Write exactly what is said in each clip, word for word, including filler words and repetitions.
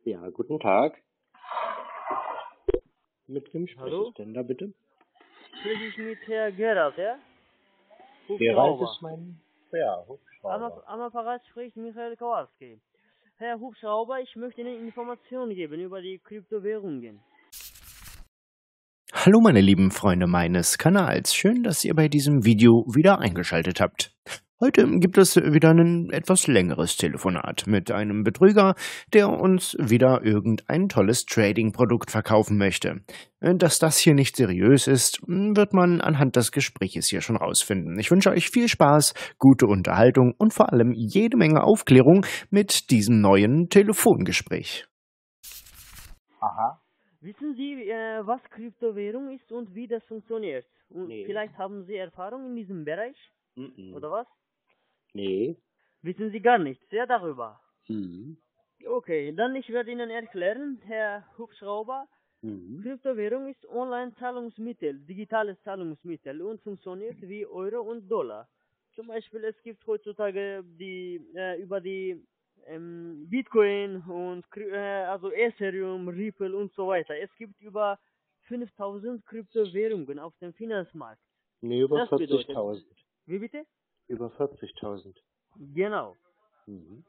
Ja, guten Tag. Mit wem spreche Hallo? ich denn da bitte? Spreche ich mit Herr Gerald, ja? Gerald Hubschrauber. ist mein... Ja, Am, Hubschrauber. am Apparat spricht Michael Kowalski. Herr Hubschrauber, ich möchte Ihnen Informationen geben über die Kryptowährungen. Hallo meine lieben Freunde meines Kanals, schön, dass ihr bei diesem Video wieder eingeschaltet habt. Heute gibt es wieder ein etwas längeres Telefonat mit einem Betrüger, der uns wieder irgendein tolles Trading-Produkt verkaufen möchte. Dass das hier nicht seriös ist, wird man anhand des Gespräches hier schon rausfinden. Ich wünsche euch viel Spaß, gute Unterhaltung und vor allem jede Menge Aufklärung mit diesem neuen Telefongespräch. Aha. Wissen Sie, äh, was Kryptowährung ist und wie das funktioniert? Und Nee. vielleicht haben Sie Erfahrung in diesem Bereich, Mhm. oder was? Nee. Wissen Sie gar nichts, ja, darüber? Mhm. Okay, dann ich werde Ihnen erklären, Herr Hubschrauber. Mhm. Kryptowährung ist Online-Zahlungsmittel, digitales Zahlungsmittel und funktioniert wie Euro und Dollar. Zum Beispiel es gibt heutzutage die äh, über die ähm, Bitcoin und Kry- äh, also Ethereum, Ripple und so weiter. Es gibt über fünftausend Kryptowährungen auf dem Finanzmarkt. Nee, über Das bedeutet, vierzigtausend. wie bitte? Über vierzigtausend. Genau. Mhm.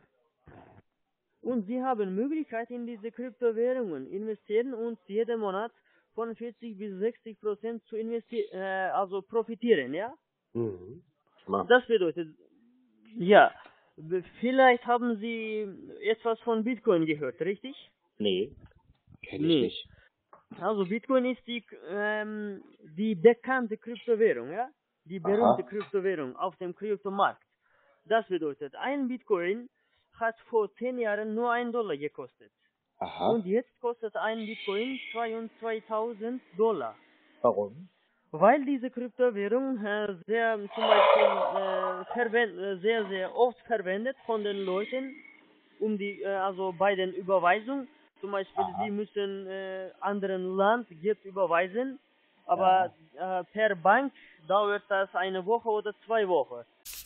Und Sie haben Möglichkeit in diese Kryptowährungen investieren und jeden Monat von vierzig bis sechzig Prozent zu investieren, äh, also profitieren, ja? Mhm. Mach. Das bedeutet, ja, b- vielleicht haben Sie etwas von Bitcoin gehört, richtig? Nee, kenn ich Nee. nicht. Also Bitcoin ist die, ähm, die bekannte Kryptowährung, ja? Die berühmte Aha. Kryptowährung auf dem Kryptomarkt. Das bedeutet, ein Bitcoin hat vor zehn Jahren nur ein Dollar gekostet. Aha. Und jetzt kostet ein Bitcoin zweitausendzweihundert Dollar. Warum? Weil diese Kryptowährung äh, sehr zum Beispiel äh, verwend, äh, sehr, sehr oft verwendet von den Leuten, um die, äh, also bei den Überweisungen. Zum Beispiel, Aha. sie müssen äh, anderen Land Geld überweisen, aber äh, per Bank dauert das eine Woche oder zwei Wochen.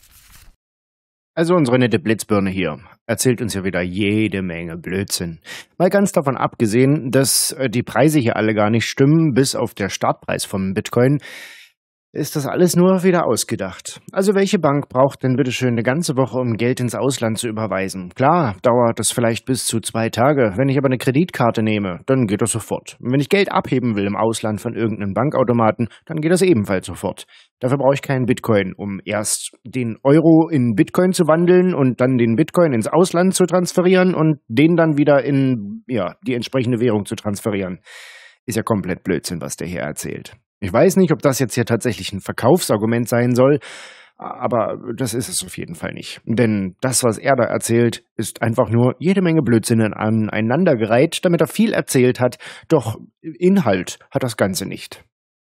Also unsere nette Blitzbirne hier erzählt uns ja wieder jede Menge Blödsinn. Mal ganz davon abgesehen, dass äh, die Preise hier alle gar nicht stimmen, bis auf der Startpreis vom Bitcoin, ist das alles nur wieder ausgedacht. Also welche Bank braucht denn bitteschön eine ganze Woche, um Geld ins Ausland zu überweisen? Klar, dauert das vielleicht bis zu zwei Tage. Wenn ich aber eine Kreditkarte nehme, dann geht das sofort. Und wenn ich Geld abheben will im Ausland von irgendeinem Bankautomaten, dann geht das ebenfalls sofort. Dafür brauche ich keinen Bitcoin, um erst den Euro in Bitcoin zu wandeln und dann den Bitcoin ins Ausland zu transferieren und den dann wieder in, ja, die entsprechende Währung zu transferieren. Ist ja komplett Blödsinn, was der hier erzählt. Ich weiß nicht, ob das jetzt hier tatsächlich ein Verkaufsargument sein soll, aber das ist es auf jeden Fall nicht. Denn das, was er da erzählt, ist einfach nur jede Menge Blödsinn aneinandergereiht, damit er viel erzählt hat, doch Inhalt hat das Ganze nicht.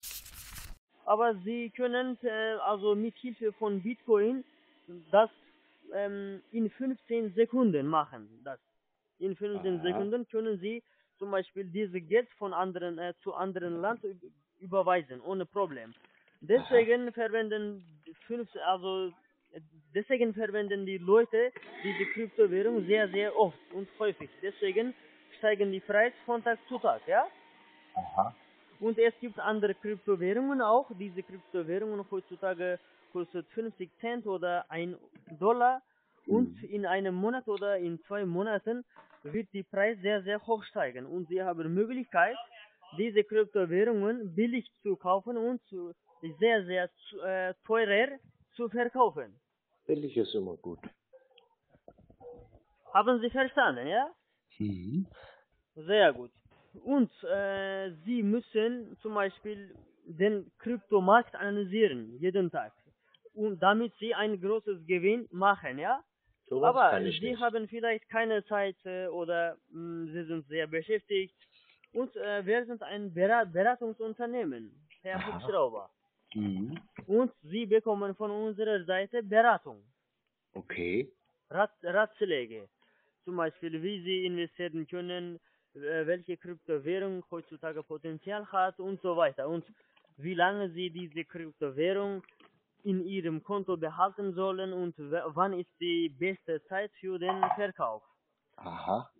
Aber Sie können äh, also mit Hilfe von Bitcoin das ähm, in fünfzehn Sekunden machen. Das. In fünfzehn Aha. Sekunden können Sie zum Beispiel diese Geld von anderen äh, zu anderen Land üb- überweisen, ohne Problem. Deswegen verwenden fünf, also äh, deswegen verwenden die Leute diese Kryptowährung sehr, sehr oft und häufig. Deswegen steigen die Preise von Tag zu Tag, ja? Aha. Und es gibt andere Kryptowährungen auch. Diese Kryptowährungen heutzutage kostet fünfzig Cent oder ein Dollar. Und Mhm. in einem Monat oder in zwei Monaten wird die Preis sehr, sehr hoch steigen. Und Sie haben Möglichkeit, diese Kryptowährungen billig zu kaufen und zu sehr, sehr zu- äh, teurer zu verkaufen. Billig ist immer gut. Haben Sie verstanden, ja? Mhm. Sehr gut. Und äh, Sie müssen zum Beispiel den Kryptomarkt analysieren, jeden Tag. Und damit Sie ein großes Gewinn machen, ja? Sowas Aber kann ich Sie nicht. haben vielleicht keine Zeit äh, oder mh, Sie sind sehr beschäftigt. Und äh, wir sind ein Berat Beratungsunternehmen, Herr Aha. Hubschrauber. Mhm. Und Sie bekommen von unserer Seite Beratung, Okay. Rat Ratschläge. Zum Beispiel, wie Sie investieren können, äh, welche Kryptowährung heutzutage Potenzial hat und so weiter. Und wie lange Sie diese Kryptowährung in Ihrem Konto behalten sollen und w- wann ist die beste Zeit für den Verkauf. Aha.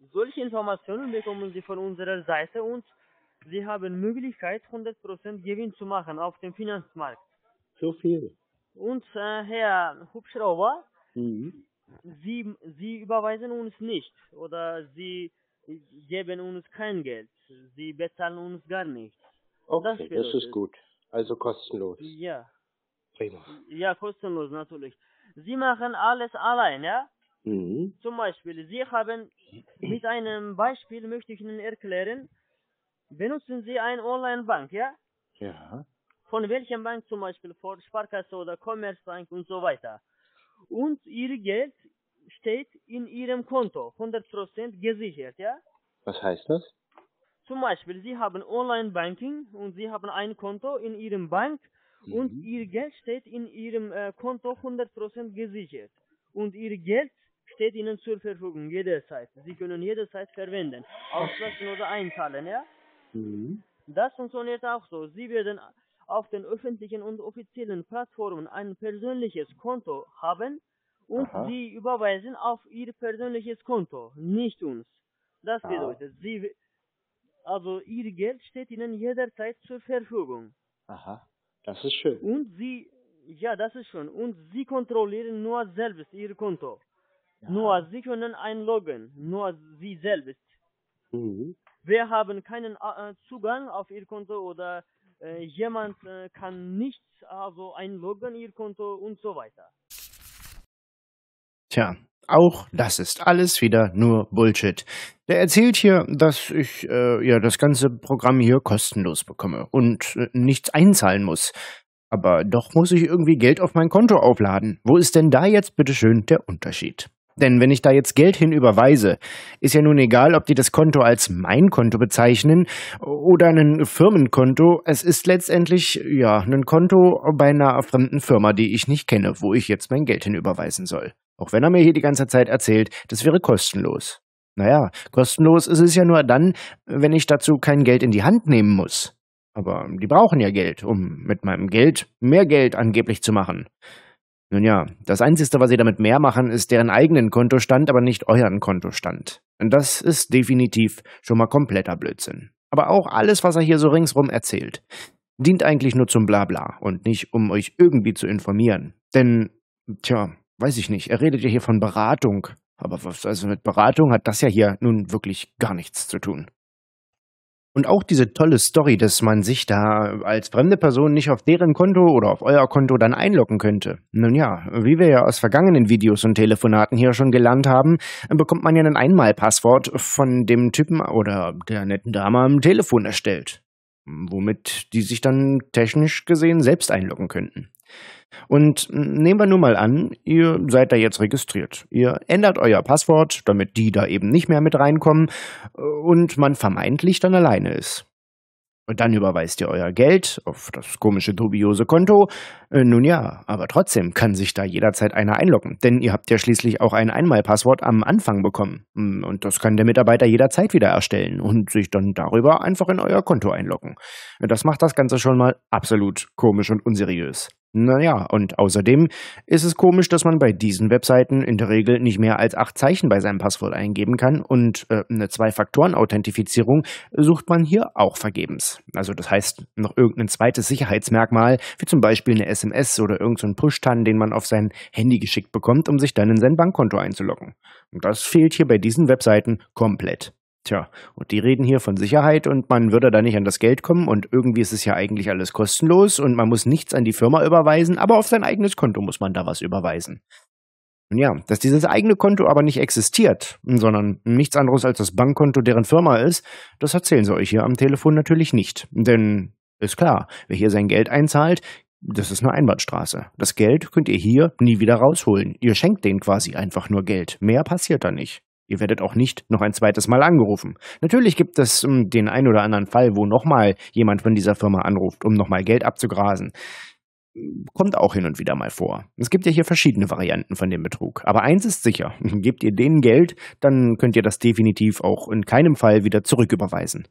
Solche Informationen bekommen Sie von unserer Seite und Sie haben Möglichkeit, hundert Prozent Gewinn zu machen auf dem Finanzmarkt. So viel. Und äh, Herr Hubschrauber, Mhm. Sie, Sie überweisen uns nicht oder Sie geben uns kein Geld. Sie bezahlen uns gar nichts. Das Okay, das ist bedeutet, gut. Also kostenlos. ja, Prima. ja, kostenlos natürlich. Sie machen alles allein, ja? Mhm. Zum Beispiel, Sie haben, mit einem Beispiel möchte ich Ihnen erklären, benutzen Sie eine Online-Bank, ja? Ja. Von welchem Bank zum Beispiel? Von Sparkasse oder Commerzbank und so weiter. Und Ihr Geld steht in Ihrem Konto, hundert Prozent gesichert, ja? Was heißt das? Zum Beispiel, Sie haben Online-Banking und Sie haben ein Konto in Ihrem Bank und Mhm. Ihr Geld steht in Ihrem äh, Konto hundert Prozent gesichert. Und Ihr Geld steht Ihnen zur Verfügung jederzeit. Sie können jederzeit verwenden, auslassen oder einzahlen, ja? Mhm. Das funktioniert auch so. Sie werden auf den öffentlichen und offiziellen Plattformen ein persönliches Konto haben und Aha. Sie überweisen auf Ihr persönliches Konto, nicht uns. Das Ah. bedeutet, Sie, also Ihr Geld steht Ihnen jederzeit zur Verfügung. Aha. Das ist schön. Und Sie, ja, das ist schon. Und Sie kontrollieren nur selbst Ihr Konto. Ja. Nur Sie können einloggen, nur Sie selbst. Mhm. Wir haben keinen äh, Zugang auf Ihr Konto oder äh, jemand äh, kann nicht also einloggen Ihr Konto und so weiter. Tja, auch das ist alles wieder nur Bullshit. Der erzählt hier, dass ich äh, ja das ganze Programm hier kostenlos bekomme und äh, nichts einzahlen muss. Aber doch muss ich irgendwie Geld auf mein Konto aufladen. Wo ist denn da jetzt bitteschön der Unterschied? Denn wenn ich da jetzt Geld hin überweise, ist ja nun egal, ob die das Konto als mein Konto bezeichnen oder ein Firmenkonto. Es ist letztendlich, ja, ein Konto bei einer fremden Firma, die ich nicht kenne, wo ich jetzt mein Geld hin überweisen soll. Auch wenn er mir hier die ganze Zeit erzählt, das wäre kostenlos. Naja, kostenlos ist es ja nur dann, wenn ich dazu kein Geld in die Hand nehmen muss. Aber die brauchen ja Geld, um mit meinem Geld mehr Geld angeblich zu machen. Nun ja, das Einzige, was sie damit mehr machen, ist deren eigenen Kontostand, aber nicht euren Kontostand. Und das ist definitiv schon mal kompletter Blödsinn. Aber auch alles, was er hier so ringsrum erzählt, dient eigentlich nur zum Blabla und nicht, um euch irgendwie zu informieren. Denn, tja, weiß ich nicht, er redet ja hier von Beratung. Aber was also mit Beratung hat das ja hier nun wirklich gar nichts zu tun. Und auch diese tolle Story, dass man sich da als fremde Person nicht auf deren Konto oder auf euer Konto dann einloggen könnte. Nun ja, wie wir ja aus vergangenen Videos und Telefonaten hier schon gelernt haben, bekommt man ja ein Einmalpasswort von dem Typen oder der netten Dame am Telefon erstellt, womit die sich dann technisch gesehen selbst einloggen könnten. Und nehmen wir nur mal an, ihr seid da jetzt registriert. Ihr ändert euer Passwort, damit die da eben nicht mehr mit reinkommen und man vermeintlich dann alleine ist. Und dann überweist ihr euer Geld auf das komische, dubiose Konto. Äh, nun ja, aber trotzdem kann sich da jederzeit einer einloggen, denn ihr habt ja schließlich auch ein Einmalpasswort am Anfang bekommen. Und das kann der Mitarbeiter jederzeit wieder erstellen und sich dann darüber einfach in euer Konto einloggen. Das macht das Ganze schon mal absolut komisch und unseriös. Naja, und außerdem ist es komisch, dass man bei diesen Webseiten in der Regel nicht mehr als acht Zeichen bei seinem Passwort eingeben kann und äh, eine Zwei-Faktoren-Authentifizierung sucht man hier auch vergebens. Also das heißt, noch irgendein zweites Sicherheitsmerkmal, wie zum Beispiel eine S M S oder irgendein so Push-Tan, den man auf sein Handy geschickt bekommt, um sich dann in sein Bankkonto einzuloggen. Und das fehlt hier bei diesen Webseiten komplett. Tja, und die reden hier von Sicherheit und man würde da nicht an das Geld kommen und irgendwie ist es ja eigentlich alles kostenlos und man muss nichts an die Firma überweisen, aber auf sein eigenes Konto muss man da was überweisen. Und ja, dass dieses eigene Konto aber nicht existiert, sondern nichts anderes als das Bankkonto deren Firma ist, das erzählen sie euch hier am Telefon natürlich nicht. Denn ist klar, wer hier sein Geld einzahlt, das ist eine Einbahnstraße. Das Geld könnt ihr hier nie wieder rausholen. Ihr schenkt denen quasi einfach nur Geld. Mehr passiert da nicht. Ihr werdet auch nicht noch ein zweites Mal angerufen. Natürlich gibt es um, den ein oder anderen Fall, wo nochmal jemand von dieser Firma anruft, um nochmal Geld abzugrasen. Kommt auch hin und wieder mal vor. Es gibt ja hier verschiedene Varianten von dem Betrug. Aber eins ist sicher, gebt ihr denen Geld, dann könnt ihr das definitiv auch in keinem Fall wieder zurücküberweisen.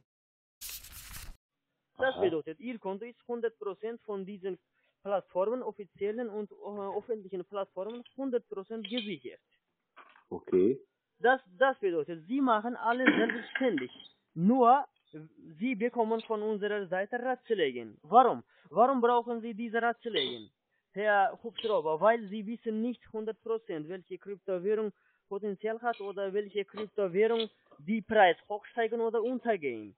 Das bedeutet, Ihr Konto ist hundert Prozent von diesen Plattformen, offiziellen und äh, öffentlichen Plattformen hundert Prozent gesichert. Okay. Das, das bedeutet, sie machen alles selbstständig. Nur, sie bekommen von unserer Seite Ratschläge. Warum? Warum brauchen sie diese Ratschläge? Herr Hubschrauber, weil sie wissen nicht hundert Prozent, welche Kryptowährung Potenzial hat oder welche Kryptowährung die Preis hochsteigen oder untergehen.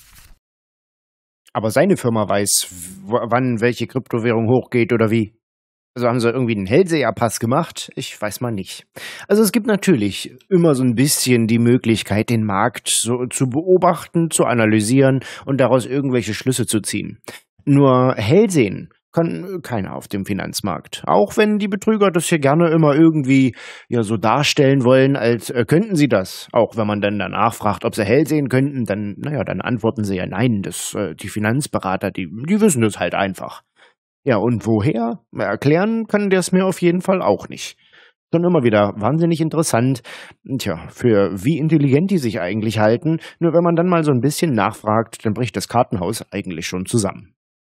Aber seine Firma weiß, w- wann welche Kryptowährung hochgeht oder wie. Also haben sie irgendwie einen Hellseherpass gemacht? Ich weiß mal nicht. Also es gibt natürlich immer so ein bisschen die Möglichkeit, den Markt so zu beobachten, zu analysieren und daraus irgendwelche Schlüsse zu ziehen. Nur Hellsehen kann keiner auf dem Finanzmarkt. Auch wenn die Betrüger das hier gerne immer irgendwie ja so darstellen wollen, als äh, könnten sie das. Auch wenn man dann danach fragt, ob sie hell sehen könnten, dann, naja, dann antworten sie ja nein. Das, äh, die Finanzberater, die, die wissen das halt einfach. Ja, und woher? Erklären kann der es mir auf jeden Fall auch nicht. Schon immer wieder wahnsinnig interessant. Tja, für wie intelligent die sich eigentlich halten. Nur wenn man dann mal so ein bisschen nachfragt, dann bricht das Kartenhaus eigentlich schon zusammen.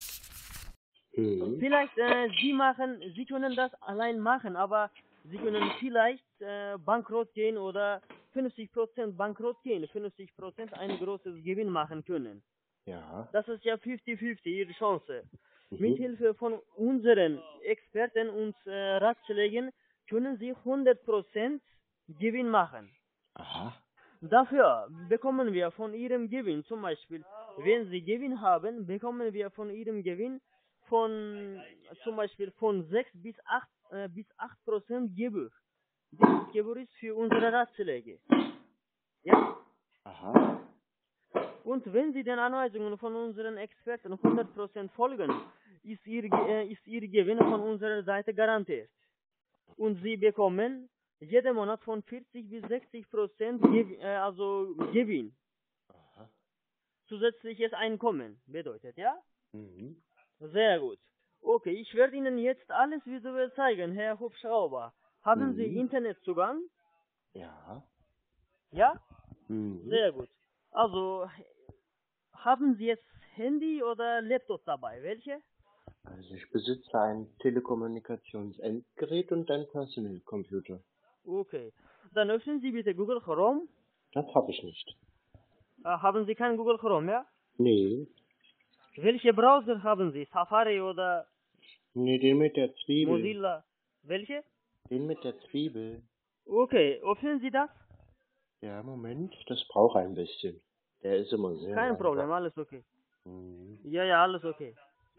Mhm. Vielleicht, äh, sie machen, sie können das allein machen, aber sie können vielleicht äh, bankrott gehen oder fünfzig Prozent bankrott gehen, fünfzig Prozent ein großes Gewinn machen können. Ja. Das ist ja fünfzig fünfzig, ihre Chance. Mhm. Mit Hilfe von unseren Experten und äh, Ratschlägen können sie hundert Prozent Gewinn machen. Aha. Dafür bekommen wir von ihrem Gewinn, zum Beispiel, wenn sie Gewinn haben, bekommen wir von ihrem Gewinn von, zum Beispiel von sechs bis acht, äh, bis acht Prozent Gebühr. Dieses Gebühr ist für unsere Ratschläge. Ja? Aha. Und wenn Sie den Anweisungen von unseren Experten hundert Prozent folgen, ist Ihr, äh, ist Ihr Gewinn von unserer Seite garantiert. Und Sie bekommen jeden Monat von vierzig bis sechzig Prozent Gew äh, also Gewinn. Aha. Zusätzliches Einkommen bedeutet, ja? Mhm. Sehr gut. Okay, ich werde Ihnen jetzt alles visuell zeigen, Herr Hubschrauber. Haben Mhm. Sie Internetzugang? Ja. Ja? Mhm. Sehr gut. Also, haben Sie jetzt Handy oder Laptop dabei? Welche? Also ich besitze ein Telekommunikationsendgerät und einen Personal Computer. Okay. Dann öffnen Sie bitte Google Chrome. Das habe ich nicht. Äh, haben Sie keinen Google Chrome, ja? Nee. Welche Browser haben Sie? Safari oder Nee, den mit der Zwiebel. Mozilla? Welche? Den mit der Zwiebel. Okay, öffnen Sie das? Ja, Moment, das braucht ein bisschen. Der ist immer sehr Kein langsam. Problem, alles okay. Mhm. Ja, ja, alles okay.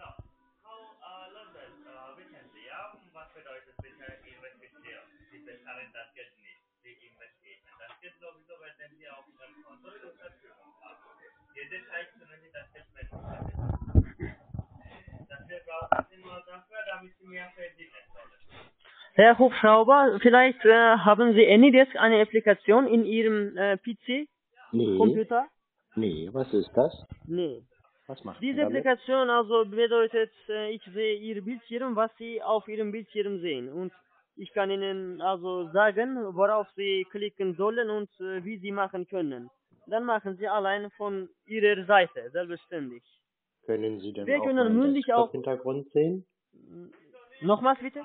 Herr Hubschrauber, vielleicht äh, haben Sie AnyDesk, eine Applikation in Ihrem äh, P C, Nee. Computer? Nee, was ist das? Nee. Was macht Diese man damit? Applikation also bedeutet, äh, ich sehe Ihr Bildschirm, was Sie auf Ihrem Bildschirm sehen. Und ich kann Ihnen also sagen, worauf Sie klicken sollen und äh, wie Sie machen können. Dann machen Sie allein von Ihrer Seite, selbstständig. Können Sie denn Wir auch können meinen mündlich auch- Desktop-Hintergrund sehen? Nochmals bitte?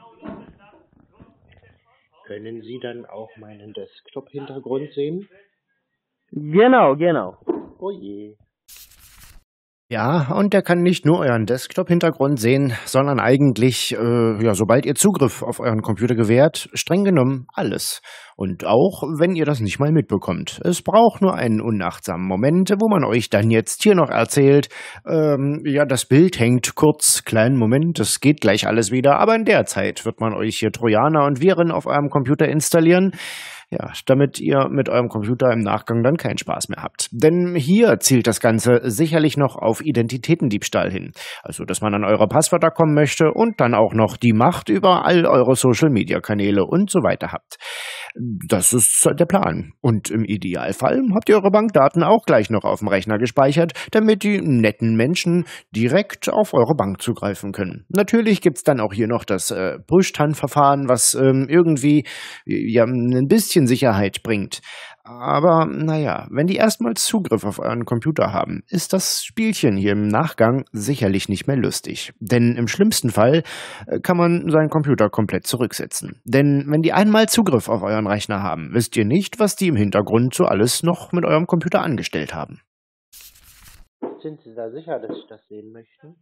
Können Sie dann auch meinen Desktop-Hintergrund sehen? Genau, genau. Oh je. Ja, und der kann nicht nur euren Desktop-Hintergrund sehen, sondern eigentlich, äh, ja, sobald ihr Zugriff auf euren Computer gewährt, streng genommen alles. Und auch, wenn ihr das nicht mal mitbekommt. Es braucht nur einen unachtsamen Moment, wo man euch dann jetzt hier noch erzählt, ähm, ja, das Bild hängt kurz, kleinen Moment, es geht gleich alles wieder, aber in der Zeit wird man euch hier Trojaner und Viren auf eurem Computer installieren. Ja, damit ihr mit eurem Computer im Nachgang dann keinen Spaß mehr habt. Denn hier zielt das Ganze sicherlich noch auf Identitätendiebstahl hin. Also, dass man an eure Passwörter kommen möchte und dann auch noch die Macht über all eure Social-Media-Kanäle und so weiter habt. Das ist der Plan. Und im Idealfall habt ihr eure Bankdaten auch gleich noch auf dem Rechner gespeichert, damit die netten Menschen direkt auf eure Bank zugreifen können. Natürlich gibt's dann auch hier noch das äh, Push-Tan-Verfahren, was ähm, irgendwie ja, ein bisschen Sicherheit bringt. Aber naja, wenn die erstmals Zugriff auf euren Computer haben, ist das Spielchen hier im Nachgang sicherlich nicht mehr lustig. Denn im schlimmsten Fall äh, kann man seinen Computer komplett zurücksetzen. Denn wenn die einmal Zugriff auf euren Rechner haben, wisst ihr nicht, was die im Hintergrund so alles noch mit eurem Computer angestellt haben. Sind Sie da sicher, dass Sie das sehen möchten?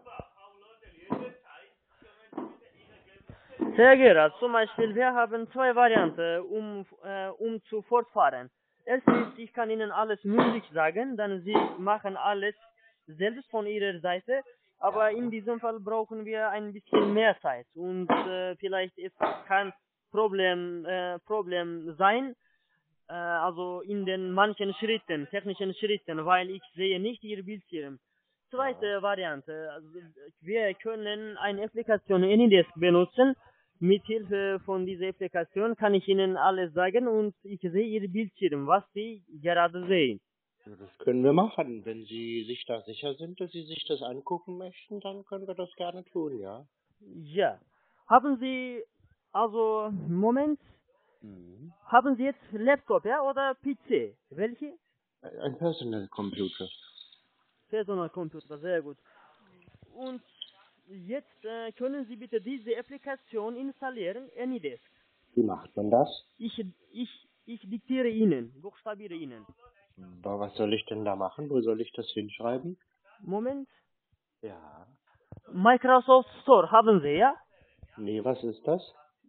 Herr Gerard, zum Beispiel, wir haben zwei Varianten, um, äh, um zu fortfahren. Erstens, ich kann Ihnen alles mündlich sagen, dann Sie machen alles selbst von Ihrer Seite, aber in diesem Fall brauchen wir ein bisschen mehr Zeit und äh, vielleicht ist kein Problem, äh, Problem sein, äh, also in den manchen Schritten, technischen Schritten, weil ich sehe nicht Ihr Bildschirm. Zweite Variante, also wir können eine Applikation AnyDesk benutzen. Mit Hilfe von dieser Applikation kann ich Ihnen alles sagen und ich sehe Ihr Bildschirm, was Sie gerade sehen. Ja, das können wir machen. Wenn Sie sich da sicher sind, dass Sie sich das angucken möchten, dann können wir das gerne tun, ja? Ja. Haben Sie, also, Moment, Mhm. haben Sie jetzt Laptop, ja, oder P C? Welche? Ein Personal Computer. Personal Computer, sehr gut. Und jetzt äh, können Sie bitte diese Applikation installieren, AnyDesk. Wie macht man das? Ich, ich, ich diktiere Ihnen, buchstabiere Ihnen. Aber was soll ich denn da machen? Wo soll ich das hinschreiben? Moment. Ja. Microsoft Store haben Sie, ja? Nee, was ist das?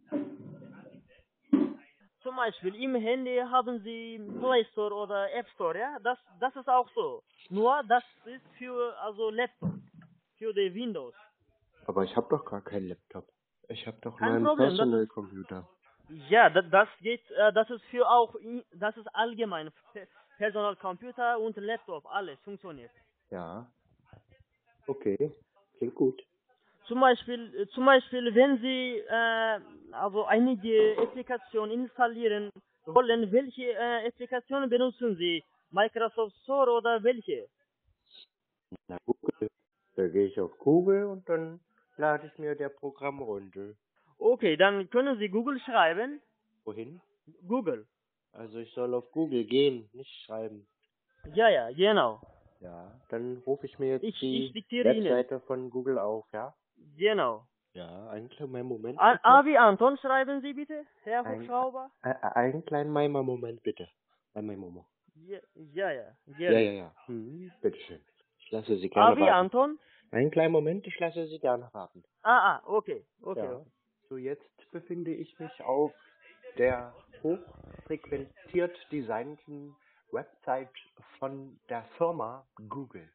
Zum Beispiel im Handy haben Sie Play Store oder App Store, ja? Das, das ist auch so. Nur das ist für also Laptop, für die Windows. Aber ich habe doch gar keinen Laptop. Ich habe doch Kein nur einen Problem, das Personal ist- Computer. Ja, das, das geht, äh, das ist für auch, i- das ist allgemein. Pe- Personal Computer und Laptop, alles funktioniert. Ja. Okay. Klingt gut. Zum Beispiel, äh, zum Beispiel, wenn Sie äh, also einige Applikationen installieren wollen, welche äh, Applikationen benutzen Sie? Microsoft Store oder welche? Na, Google. Da gehe ich auf Google und dann lade ich mir der Programm runter. Okay, dann können Sie Google schreiben. Wohin? Google. Also ich soll auf Google gehen, nicht schreiben. Ja, ja, genau. Ja. Dann rufe ich mir jetzt Ich- die ich diktiere Ihnen. Webseite von Google auf, ja? Genau. Ja, einen kleinen Moment. A, bitte. A wie Anton schreiben Sie bitte, Herr Ein- Hubschrauber. Ä- ä- einen kleinen Maimer Moment bitte. Einmal Momo. Ja, ja, ja. Ja, Gerne. ja, ja. Mhm. Bitteschön. Ich lasse Sie A gerne wie warten. Anton. Einen kleinen Moment, ich lasse Sie gerne warten. Ah, ah, okay, okay. Ja. So, jetzt befinde ich mich auf der hochfrequentiert designten Website von der Firma Google.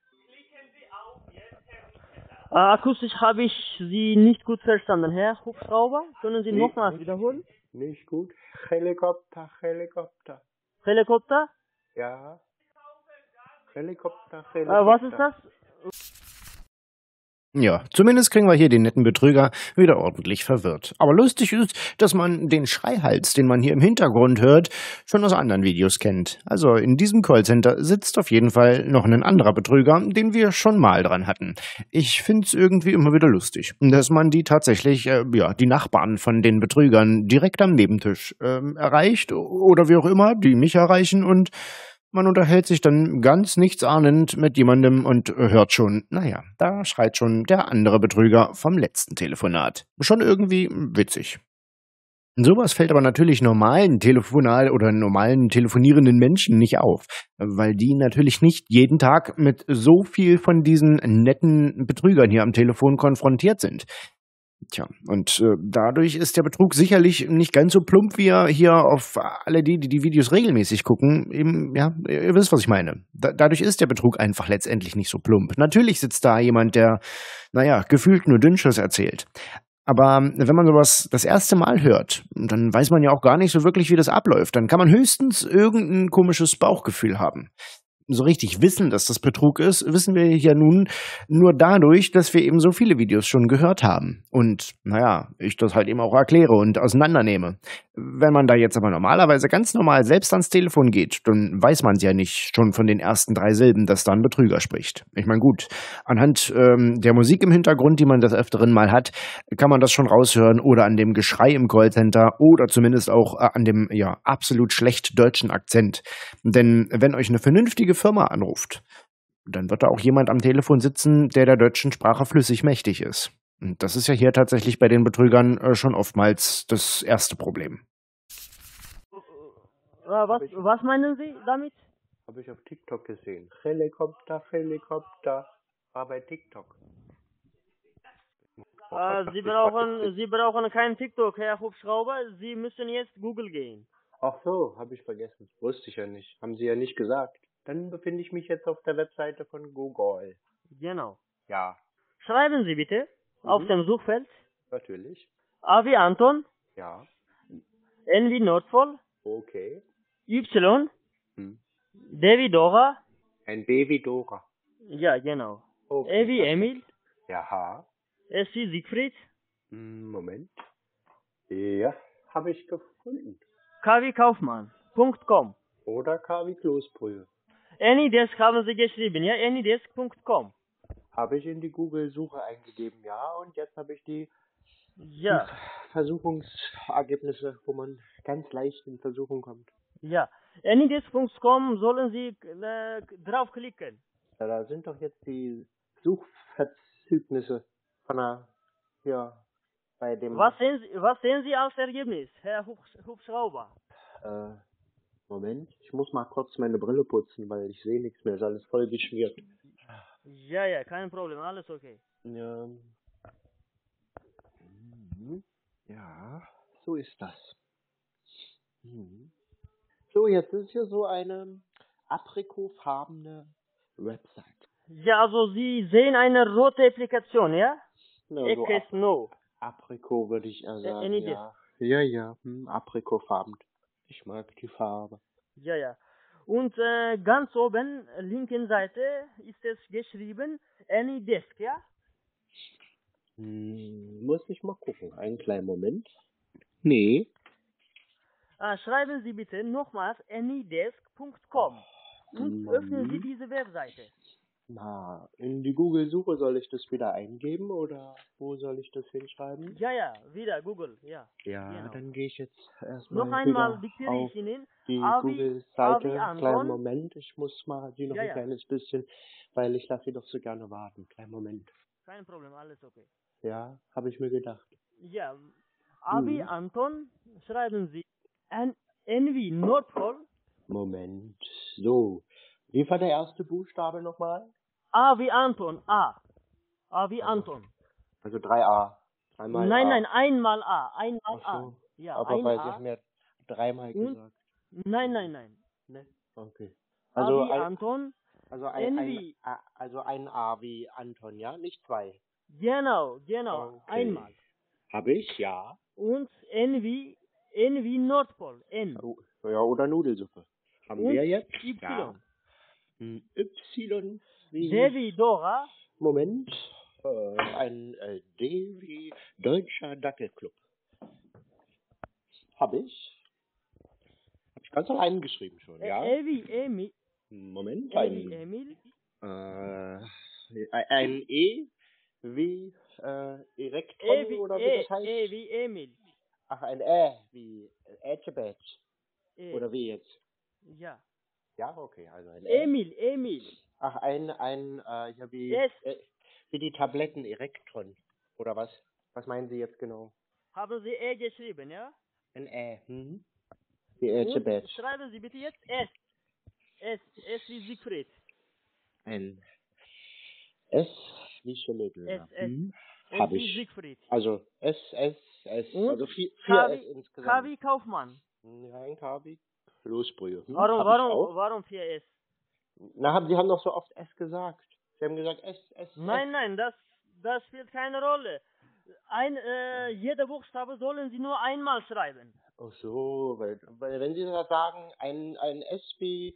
Äh, akustisch habe ich Sie nicht gut verstanden, Herr Hubschrauber. Können Sie Nee, nochmals nicht. wiederholen? Nicht gut? Helikopter, Helikopter. Helikopter? Ja. Helikopter, Äh, Helikopter. was ist das? Ja, zumindest kriegen wir hier den netten Betrüger wieder ordentlich verwirrt. Aber lustig ist, dass man den Schreihals, den man hier im Hintergrund hört, schon aus anderen Videos kennt. Also in diesem Callcenter sitzt auf jeden Fall noch ein anderer Betrüger, den wir schon mal dran hatten. Ich find's irgendwie immer wieder lustig, dass man die tatsächlich, äh, ja, die Nachbarn von den Betrügern direkt am Nebentisch ähm, erreicht oder wie auch immer, die mich erreichen und man unterhält sich dann ganz nichtsahnend mit jemandem und hört schon, naja, da schreit schon der andere Betrüger vom letzten Telefonat. Schon irgendwie witzig. Sowas fällt aber natürlich normalen Telefonal oder normalen telefonierenden Menschen nicht auf, weil die natürlich nicht jeden Tag mit so viel von diesen netten Betrügern hier am Telefon konfrontiert sind. Tja, und äh, dadurch ist der Betrug sicherlich nicht ganz so plump, wie er hier auf alle die, die die Videos regelmäßig gucken, eben, ja, ihr wisst, was ich meine. Da, dadurch ist der Betrug einfach letztendlich nicht so plump. Natürlich sitzt da jemand, der, naja, gefühlt nur Dünnschiss erzählt. Aber wenn man sowas das erste Mal hört, dann weiß man ja auch gar nicht so wirklich, wie das abläuft. Dann kann man höchstens irgendein komisches Bauchgefühl haben. so richtig wissen, dass das Betrug ist, wissen wir ja nun nur dadurch, dass wir eben so viele Videos schon gehört haben. Und naja, ich das halt eben auch erkläre und auseinandernehme. Wenn man da jetzt aber normalerweise ganz normal selbst ans Telefon geht, dann weiß man ja nicht schon von den ersten drei Silben, dass da ein Betrüger spricht. Ich meine, gut, anhand ähm, der Musik im Hintergrund, die man des Öfteren mal hat, kann man das schon raushören oder an dem Geschrei im Callcenter oder zumindest auch äh, an dem ja absolut schlecht deutschen Akzent. Denn wenn euch eine vernünftige Firma anruft, dann wird da auch jemand am Telefon sitzen, der der deutschen Sprache flüssig mächtig ist. Und das ist ja hier tatsächlich bei den Betrügern äh, schon oftmals das erste Problem. Äh, was, was meinen Sie damit? Habe ich auf TikTok gesehen. Helikopter, Helikopter. War bei TikTok. Äh, Sie brauchen, Sie brauchen keinen TikTok, Herr Hubschrauber. Sie müssen jetzt Google gehen. Ach so, habe ich vergessen. Wusste ich ja nicht. Haben Sie ja nicht gesagt. Dann befinde ich mich jetzt auf der Webseite von Google. Genau. Ja, Schreiben Sie bitte Mhm. auf dem Suchfeld natürlich. A wie Anton, Ja, N wie Nordpol, okay. Y, Hm. D wie Dora, Ein B wie Dora. ja genau, Okay, E wie perfekt. Emil, Ja, S wie Siegfried, hm, Moment. Ja, habe ich gefunden. K wie Kaufmann, Punkt .com. Oder K wie Kloßbrühe. Anydesk haben Sie geschrieben, ja, anydesk Punkt com. Habe ich in die Google-Suche eingegeben, ja. Und jetzt habe ich die Ja, Versuchungsergebnisse, wo man ganz leicht in Versuchung kommt. ja. Anydesk Punkt com sollen Sie äh, draufklicken. Ja, da sind doch jetzt die Suchverzügnisse von der, ja, bei dem, Was sehen Sie, was sehen Sie als Ergebnis, Herr Hubsch Hubschrauber? äh, Moment, ich muss mal kurz meine Brille putzen, weil ich sehe nichts mehr, ist alles voll geschmiert. Ja, ja, kein Problem, alles okay. Ja. Mhm. Ja, so ist das. Mhm. So, jetzt ist hier so eine aprikotfarbene Website. Ja, also Sie sehen eine rote Applikation, ja? Ja, so Ecke Ap Snow. Aprikot würde ich eher sagen, Anydesk. ja. Ja, ja, hm, aprikotfarben. Ich mag die Farbe. Ja, ja. Und äh, ganz oben, linken Seite, ist es geschrieben Anydesk, ja? Hm, muss ich mal gucken. Einen kleinen Moment. Nee. Äh, schreiben Sie bitte nochmals anydesk Punkt com und Mann. öffnen Sie diese Webseite. Na, in die Google-Suche soll ich das wieder eingeben oder wo soll ich das hinschreiben? Ja, ja, wieder Google, ja. Ja, Genau. dann gehe ich jetzt erstmal Noch einmal wieder diktiere auf ich Ihnen. die A wie, A wie Google-Seite. Kleinen Anton. Moment, ich muss mal die noch Ja, ein ja. kleines bisschen, weil ich lasse sie doch so gerne warten. Kleinen Moment. Kein Problem, alles okay. Ja, habe ich mir gedacht. Ja, A wie Mhm. Anton, schreiben Sie N, N wie Nordpol, Moment. So. Wie war der erste Buchstabe nochmal? A wie Anton, A. A wie Also, Anton. Also drei A. Dreimal Nein, A. nein, einmal A, einmal Ach A. so. Ja, Aber ein weil Sie A. haben ja dreimal Und, gesagt. nein, nein, nein. Ne? Okay. A Also wie ein, Anton, also ein, N ein wie, A, also ein A wie Anton, ja? Nicht zwei. genau, genau, Okay. einmal. Habe ich, ja. Und N wie, N wie Nordpol, N. Oh, ja, oder Nudelsuppe. Haben Und wir jetzt? Y. Ja. Hm, Y wie... D wie Dora, Moment. Äh, ein äh, D wie Deutscher Dackelclub. Habe ich. Habe ich ganz allein geschrieben schon, ja? E wie Emil, Moment. E wie Ein, Emil, äh, ein E wie äh, Erekton E wie, oder wie E, das heißt. E wie Emil. Ach, ein Ä wie Ätschebätsch. E. Oder wie jetzt? Ja. Ja, okay, also ein Ä. Emil, Emil. Ach, ein, ein, äh, ja, wie, S. äh, wie die Tabletten Erektron. Oder was? Was meinen Sie jetzt genau? Haben Sie E geschrieben, ja? Ein Ä, mhm. Wie Und Ätschebätsch. schreiben Sie bitte jetzt S. S, S wie Siegfried. Ein S wie Schimmelböhler. S, S. Hm? S Hab wie ich. Siegfried. Also S, S, S. Und Also vier, K vier S wie, K insgesamt. wie Kaufmann. Ja, ein K wie Kloßbrühe. Hm? Warum, Hab ich warum, auch. warum vier S? Na, haben, Sie haben doch so oft S gesagt. Sie haben gesagt S, S, Nein, S. nein, das, das spielt keine Rolle. Ein, äh, jeder Buchstabe sollen Sie nur einmal schreiben. Ach so, weil, weil wenn Sie da sagen, ein, ein S wie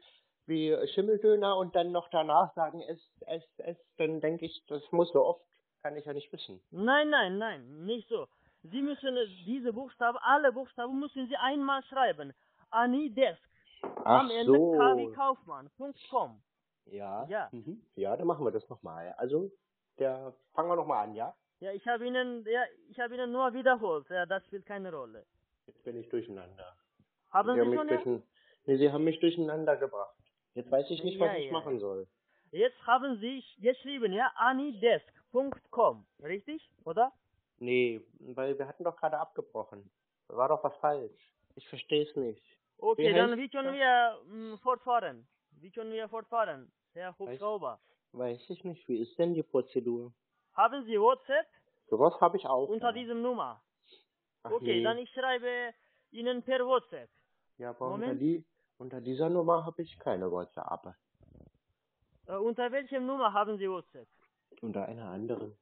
wie Schimmeldöner und dann noch danach sagen, es, es, es, dann denke ich, das muss so oft, kann ich ja nicht wissen. Nein, nein, nein, nicht so. Sie müssen äh, diese Buchstaben, alle Buchstaben müssen Sie einmal schreiben. Anidesk. Ach Am Ende so. k wie Kaufmann Punkt com. Ja. Ja. Mhm. Ja, dann machen wir das nochmal. Also, der, fangen wir nochmal an, ja? Ja, ich habe Ihnen, ja, ich habe Ihnen nur wiederholt. Ja, das spielt keine Rolle. Jetzt bin ich durcheinander. Haben Sie haben Sie mich schon? Ja? durchein... nee, Sie haben mich durcheinander gebracht. Jetzt weiß ich nicht, was Ja, ich ja. machen soll. Jetzt haben Sie geschrieben, ja, anidesk Punkt com. Richtig? Oder? Nee, weil wir hatten doch gerade abgebrochen. Da war doch was falsch. Ich verstehe es nicht. Okay, Wie dann heißt wie können das? wir mh, fortfahren? Wie können wir fortfahren, Herr Hubschrauber? Weiß ich nicht. Wie ist denn die Prozedur? Haben Sie WhatsApp Sowas habe ich auch. unter ja. diesem Nummer? Ach, Okay, nee. dann ich schreibe Ihnen per WhatsApp. Ja, aber unter, Moment. die, unter dieser Nummer habe ich keine WhatsApp. Äh, unter welcher Nummer haben Sie WhatsApp? Unter einer anderen.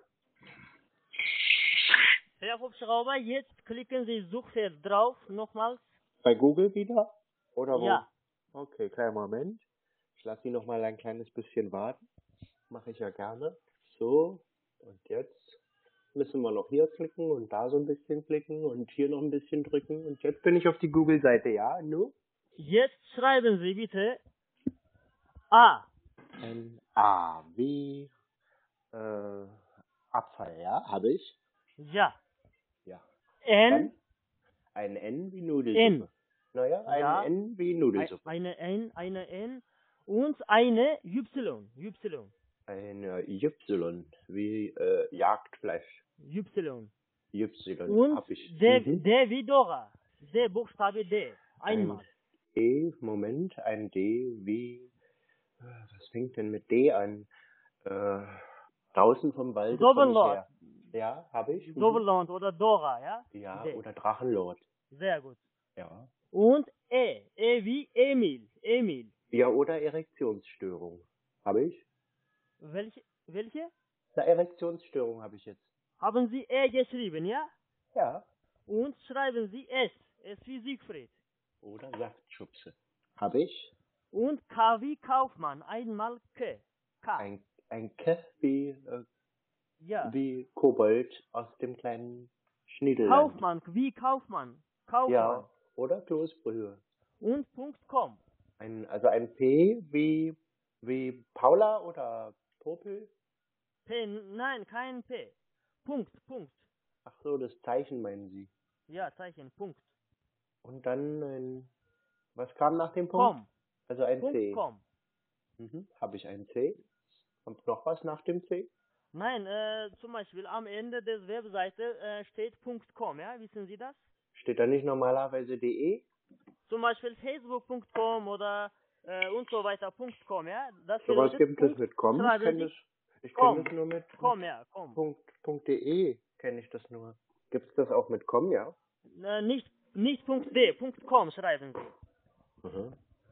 Herr Hubschrauber, jetzt klicken Sie Suchfeld drauf, nochmals. Bei Google wieder? Oder wo? Ja. Okay, kleinen Moment. Ich lasse Sie noch mal ein kleines bisschen warten. Mache ich ja gerne. So, und jetzt müssen wir noch hier klicken und da so ein bisschen klicken und hier noch ein bisschen drücken. Und jetzt bin ich auf die Google-Seite, ja? Nu? Jetzt schreiben Sie bitte A. N A wie äh, Abfall, ja? Habe ich? Ja. Ja. N. Dann ein N wie Nudelsuppe. N. Naja, ein Ja. N wie Nudelsuppe. Eine N, eine N und eine Y. Y. Eine Y wie äh, Jagdfleisch. Y. Y Und hab ich. D, Mhm. D wie Dora. D, Buchstabe D. Einmal. Ein E, Moment, ein D wie, äh, was fängt denn mit D an? Äh, draußen vom Wald. Doppellord. Ja, habe ich. Mhm. Doppellord oder Dora, ja? Ja, D. oder Drachenlord. Sehr gut. Ja. Und E. E wie Emil. Emil. Ja, oder Erektionsstörung. Habe ich? Welche? Welche? Eine Erektionsstörung habe ich jetzt. Haben Sie E geschrieben, ja? Ja. Und schreiben Sie S. S wie Siegfried. Oder Saftschubse. Habe ich? Und K wie Kaufmann. Einmal K. K. Ein, ein K wie, äh, Ja. wie Kobold aus dem kleinen Schniedelland. Kaufmann. Wie Kaufmann. Kaufmann. Ja, oder Kloßbrühe. Und Punkt .com. Ein, also ein P wie, wie Paula oder Popel? P. Nein, kein P. Punkt. Punkt. Ach so, das Zeichen meinen Sie. Ja, Zeichen. Punkt. Und dann ein, was kam nach dem Punkt? Com. Also ein Punkt C. com. Mhm. Habe ich ein C? Kommt noch was nach dem C? Nein, äh, zum Beispiel am Ende der Webseite äh, steht Punkt .com, ja? Wissen Sie das? Steht da nicht normalerweise de? Zum Beispiel facebook Punkt com oder äh, und so weiter Punkt .com, ja? Das So was bedeutet gibt es Punkt, mit com? Ich schreiben kenne Sie das, ich com. kenn das nur mit Com, ja, com. Punkt, Punkt .de kenne ich das nur. Gibt es das auch mit com, ja? Äh, nicht, nicht Punkt .de, Punkt .com schreiben Sie. Mhm.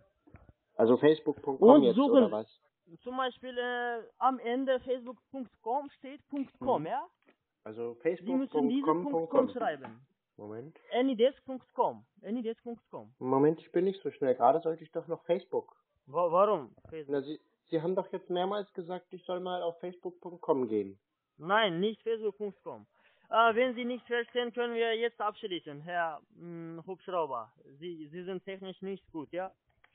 Also facebook Punkt com Und jetzt suchen oder was? zum Beispiel äh, am Ende facebook Punkt com steht Punkt .com, Mhm. ja? Also Sie facebook müssen Punkt diese com Punkt Punkt .com com. schreiben. Moment. Anydesk Punkt com. Anydesk Punkt com. Moment, ich bin nicht so schnell. Gerade sollte ich doch noch Facebook. Wa warum? Facebook? Na, Sie, Sie haben doch jetzt mehrmals gesagt, ich soll mal auf facebook Punkt com gehen. Nein, nicht facebook Punkt com. Äh, wenn Sie nicht verstehen, können wir jetzt abschließen, Herr mh, Hubschrauber. Sie, Sie sind technisch nicht gut, ja?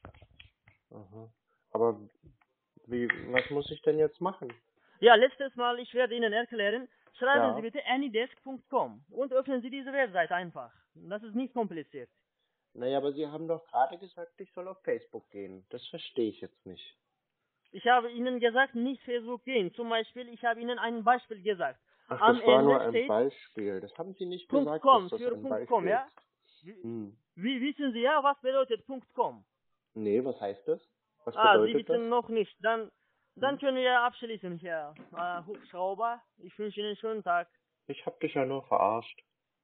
Aha. Aber wie, was muss ich denn jetzt machen? Ja, letztes Mal, ich werde Ihnen erklären. Schreiben Ja. Sie bitte anydesk Punkt com und öffnen Sie diese Webseite einfach. Das ist nicht kompliziert. Naja, aber Sie haben doch gerade gesagt, ich soll auf Facebook gehen. Das verstehe ich jetzt nicht. Ich habe Ihnen gesagt, nicht Facebook gehen. Zum Beispiel, ich habe Ihnen ein Beispiel gesagt. Ach, Am das war Ende nur ein steht Beispiel. Das haben Sie nicht Punkt gesagt, .com dass das für ein Punkt Beispiel .com, ja? ist. Wie, Hm. wie wissen Sie ja, was bedeutet Punkt .com? Nee, was heißt das? Was Ah, Sie bedeutet wissen das? noch nicht. Dann, dann Hm. können wir abschließen, Herr äh, Hubschrauber. Ich wünsche Ihnen einen schönen Tag. Ich hab dich ja nur verarscht.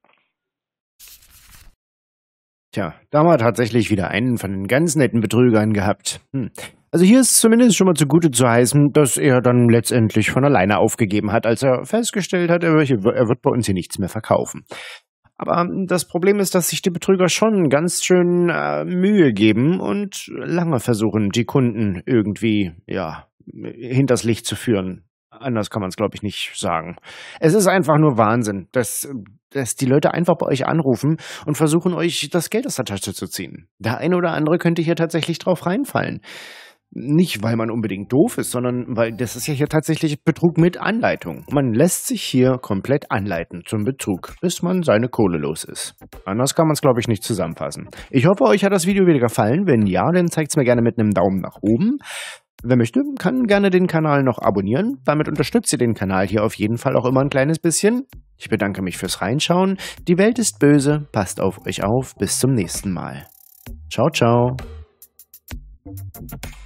Tja, da haben wir tatsächlich wieder einen von den ganz netten Betrügern gehabt. Hm. Also hier ist zumindest schon mal zugute zu heißen, dass er dann letztendlich von alleine aufgegeben hat, als er festgestellt hat, er, er wird bei uns hier nichts mehr verkaufen. Aber das Problem ist, dass sich die Betrüger schon ganz schön äh, Mühe geben und lange versuchen, die Kunden irgendwie, ja, hinters Licht zu führen. Anders kann man es, glaube ich, nicht sagen. Es ist einfach nur Wahnsinn, dass, dass die Leute einfach bei euch anrufen und versuchen, euch das Geld aus der Tasche zu ziehen. Der eine oder andere könnte hier tatsächlich drauf reinfallen. Nicht, weil man unbedingt doof ist, sondern weil das ist ja hier tatsächlich Betrug mit Anleitung. Man lässt sich hier komplett anleiten zum Betrug, bis man seine Kohle los ist. Anders kann man es, glaube ich, nicht zusammenfassen. Ich hoffe, euch hat das Video wieder gefallen. Wenn ja, dann zeigt es mir gerne mit einem Daumen nach oben. Wer möchte, kann gerne den Kanal noch abonnieren. Damit unterstützt ihr den Kanal hier auf jeden Fall auch immer ein kleines bisschen. Ich bedanke mich fürs Reinschauen. Die Welt ist böse. Passt auf euch auf. Bis zum nächsten Mal. Ciao, ciao.